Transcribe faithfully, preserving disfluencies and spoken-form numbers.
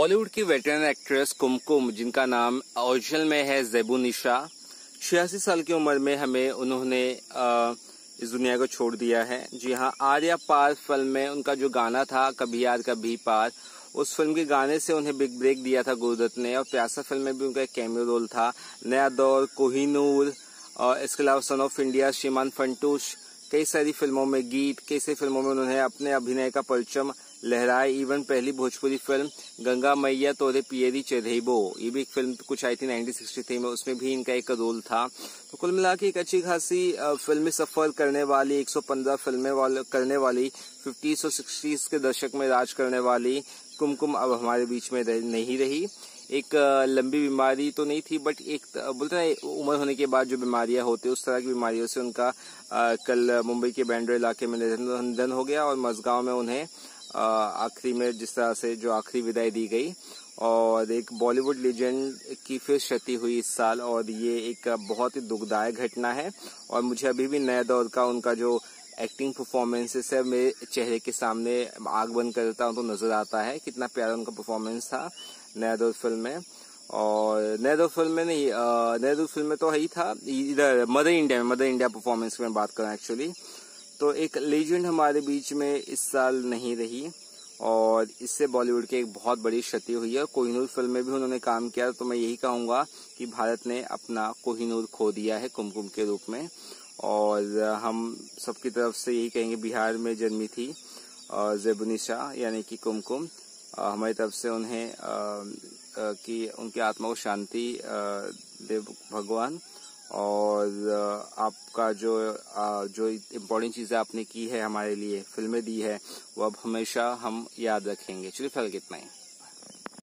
बॉलीवुड की veteran actress कुमकुम, जिनका नाम ओरिजिनल में है ज़ेबुनिशा, छियासी साल की उम्र में हमें उन्होंने आ, इस दुनिया को छोड़ दिया है। जी हाँ, आर्या पार फिल्म में उनका जो गाना था कभी यार कभी पार, उस फिल्म के गाने से उन्हें बिग ब्रेक दिया था गुरुदत्त ने। और प्यासा फिल्म में भी उनका एक कैमियो रोल था। नया दौर, कोहिनूर और इसके अलावा सन ऑफ इंडिया, श्रीमान फंटूश, कई सारी फिल्मों में गीत, कई सारी फिल्मों में उन्होंने अपने अभिनय का परचम लहराए। इवन पहली भोजपुरी फिल्म गंगा मैया तोरे पियरी चढ़ेबो, ये भी एक फिल्म कुछ आई थी नाइनटीन सिक्सटी थ्री में, उसमें भी इनका एक रोल था। तो कुल मिला के एक अच्छी खासी फिल्मी सफर करने वाली, एक सौ पंद्रह फिल्में वाले करने वाली, फिफ्टीज और सिक्सटीज के दशक में राज करने वाली कुमकुम अब हमारे बीच में नहीं रही। एक लंबी बीमारी तो नहीं थी, बट एक बोलते हैं उम्र होने के बाद जो बीमारियां होती है उस तरह की बीमारियों से उनका आ, कल मुंबई के बैंड्रा इलाके में निधन हो गया। और मजगांव में उन्हें आखिरी में जिस तरह से जो आखिरी विदाई दी गई, और एक बॉलीवुड लेजेंड की फिर क्षति हुई इस साल, और ये एक बहुत ही दुखदायक घटना है। और मुझे अभी भी नया दौर का उनका जो एक्टिंग परफॉर्मेंसेस है मेरे चेहरे के सामने आग बंद करता हूं तो नजर आता है। कितना प्यारा उनका परफॉर्मेंस था नया दौर फिल्म में। और नया दौर फिल्म में नहीं, नया दौर फिल्म में तो है ही था, इधर मदर इंडिया में, मदर इंडिया परफॉर्मेंस में बात करें एक्चुअली, तो एक लेजेंड हमारे बीच में इस साल नहीं रही, और इससे बॉलीवुड की एक बहुत बड़ी क्षति हुई है। कोहिनूर फिल्म में भी उन्होंने काम किया, तो मैं यही कहूंगा कि भारत ने अपना कोहिनूर खो दिया है कुमकुम के रूप में। और हम सबकी तरफ से यही कहेंगे, बिहार में जन्मी थी ज़ेबुनिशा यानी कि कुमकुम, हमारी तरफ से उन्हें कि उनकी आत्मा को शांति दे भगवान। और आपका जो जो इम्पोर्टेंट चीजें आपने की है हमारे लिए, फिल्में दी है, वो अब हमेशा हम याद रखेंगे। चलिए फिलहाल इतना ही।